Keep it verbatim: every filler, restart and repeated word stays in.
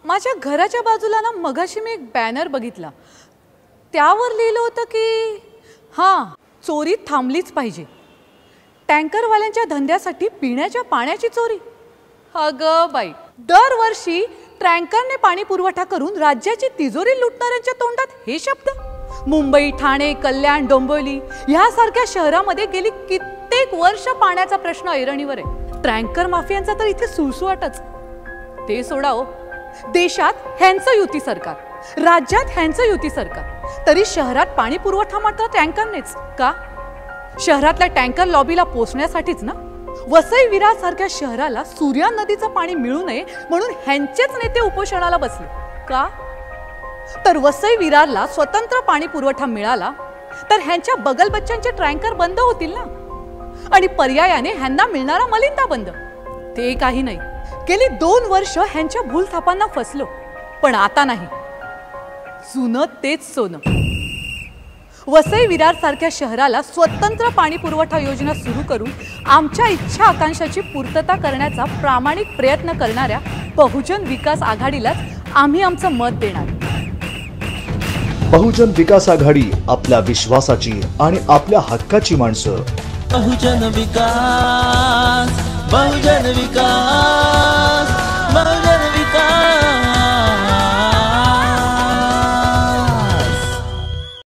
माझ्या घराच्या बाजूला ना मगाशी मी एक बॅनर बघितला, त्यावर लिहिलं होतं की हां चोरी थांबलीच पाहिजे. टँकरवाल्यांच्या धंद्यासाठी पिण्याच्या पाण्याची चोरी. अगं बाई, दरवर्षी टँकरने पाणी पुरवठा करून राज्याची तिजोरी लुटणाऱ्यांच्या तोंडात हे शब्द. मुंबई, ठाणे, कल्याण, डोंबिवली यासारख्या शहरामध्ये गेली कित्येक वर्ष पाण्याचा प्रश्न ऐरणीवर आहे. टँकर माफियांचा तर इथे सुळसुळाटच. ते सोडाओ, देशात ह्यांचं युती सरकार, राज्यात ह्यांचं युती सरकार, तरी शहरात पाणी पुरवठा मात्र टँकरनेच का? शहरातल्या टँकर लॉबीला पोचण्यासाठीच ना. वसई विरार सारख्या शहराला सूर्या नदीचं पाणी मिळू नये म्हणून ह्यांचेच नेते उपोषणाला बसले का? तर वसई विरारला स्वतंत्र पाणी पुरवठा मिळाला तर ह्यांच्या बगलबच्च्यांचे टँकर बंद होतील ना, आणि पर्यायाने ह्यांना मिळणारा मलिंदा बंद. ते काही नाही, गेली दोन वर्ष ह्यांच्या भूलथापांना फसलो, पण आता नाही. जुनं तेच सोनं. वसई विरार सारख्या शहराला स्वतंत्र पाणी पुरवठा योजना सुरू करून आमच्या इच्छा आकांक्षाची पूर्तता करण्याचा प्रामाणिक प्रयत्न करणाऱ्या बहुजन विकास आघाडीलाच आम्ही आमचं मत देणार. बहुजन विकास आघाडी, आपल्या विश्वासाची आणि आपल्या हक्काची माणसं. बहुजन विकास, बहुजन विकास.